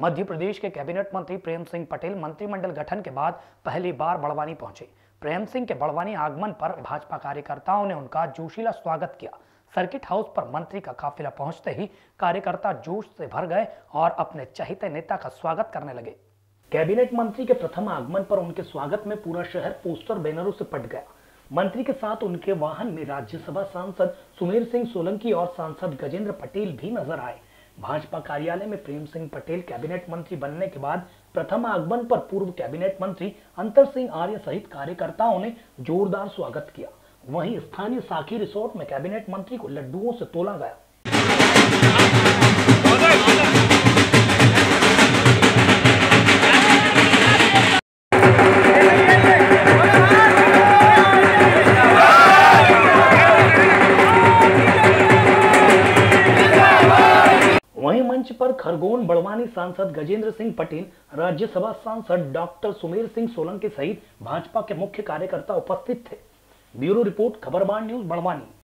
मध्य प्रदेश के कैबिनेट मंत्री प्रेम सिंह पटेल मंत्रिमंडल गठन के बाद पहली बार बड़वानी पहुंचे। प्रेम सिंह के बड़वानी आगमन पर भाजपा कार्यकर्ताओं ने उनका जोशीला स्वागत किया। सर्किट हाउस पर मंत्री का काफिला पहुंचते ही कार्यकर्ता जोश से भर गए और अपने चहेते नेता का स्वागत करने लगे। कैबिनेट मंत्री के प्रथम आगमन पर उनके स्वागत में पूरा शहर पोस्टर बैनरों से पट गया। मंत्री के साथ उनके वाहन में राज्यसभा सांसद सुमेर सिंह सोलंकी और सांसद गजेंद्र पटेल भी नजर आए। भाजपा कार्यालय में प्रेम सिंह पटेल कैबिनेट मंत्री बनने के बाद प्रथम आगमन पर पूर्व कैबिनेट मंत्री अंतर सिंह आर्य सहित कार्यकर्ताओं ने जोरदार स्वागत किया। वहीं स्थानीय साखी रिसोर्ट में कैबिनेट मंत्री को लड्डुओं से तोला गया। वहीं मंच पर खरगोन बड़वानी सांसद गजेंद्र सिंह पटेल, राज्यसभा सांसद डॉक्टर सुमेर सिंह सोलंकी सहित भाजपा के मुख्य कार्यकर्ता उपस्थित थे। Bureau report, Khabarban news, Barwani.